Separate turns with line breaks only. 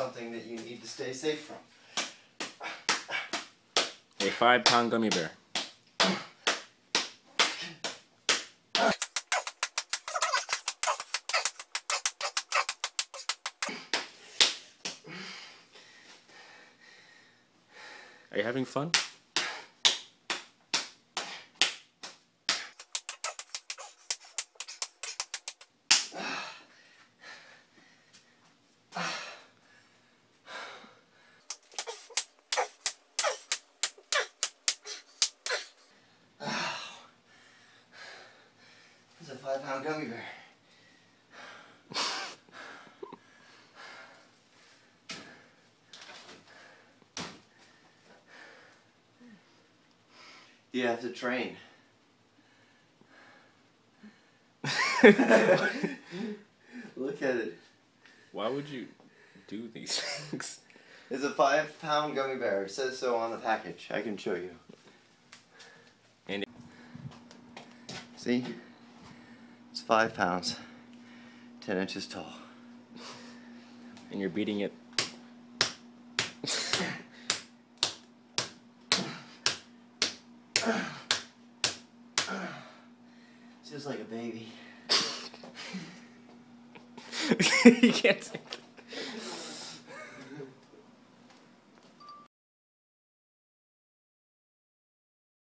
something that you need to stay safe from.
A 5-pound gummy bear. Are you having fun?
It's a 5-pound gummy bear. You have to train. Look at it.
Why would you do these things?
It's a 5-pound gummy bear. It says so on the package. I can show you.
And
see? It's 5 pounds. 10 inches tall.
and you're beating it.
It's just like a baby.
You can't say that.